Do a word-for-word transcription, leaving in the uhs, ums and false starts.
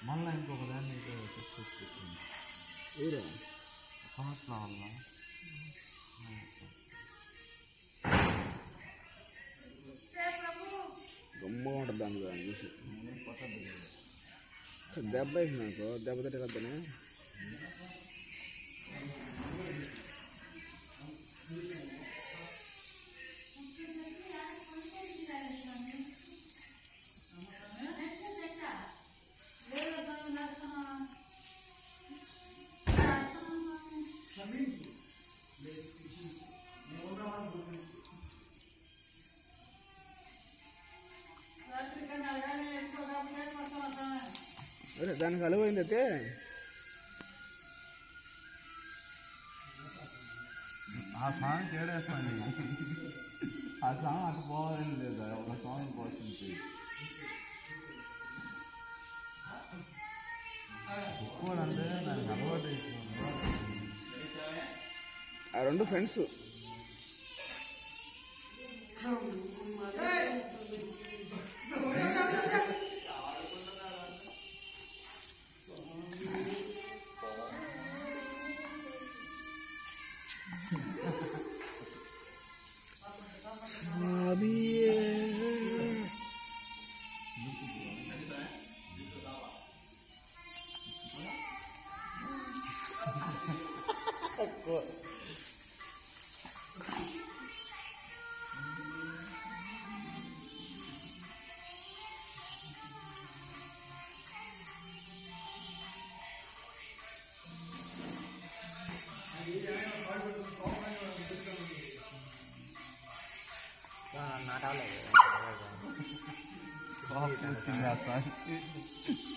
మళ్ళీ ఇంకొక దాన్ని తీసుకొచ్చింది ఊరే సంవత్సరం వల్ల గమ్మగా ఉంటుంది దాని దాన్ని చూసి దెబ్బ వేసి నాకు దెబ్బ తట్టే కదనే అరే దానికి అలవైంది అయితే ఆ సాంగ్ చేడేస్తాను ఆ సాంగ్ అటు పోవాలని లేదా ఒక సాంగ్ పోతుంది ఒక్కోడంటే నాకు అలవాటు అయిపోయింది ఆ రెండు ఫ్రెండ్స్ నాటాలి వచ్చింది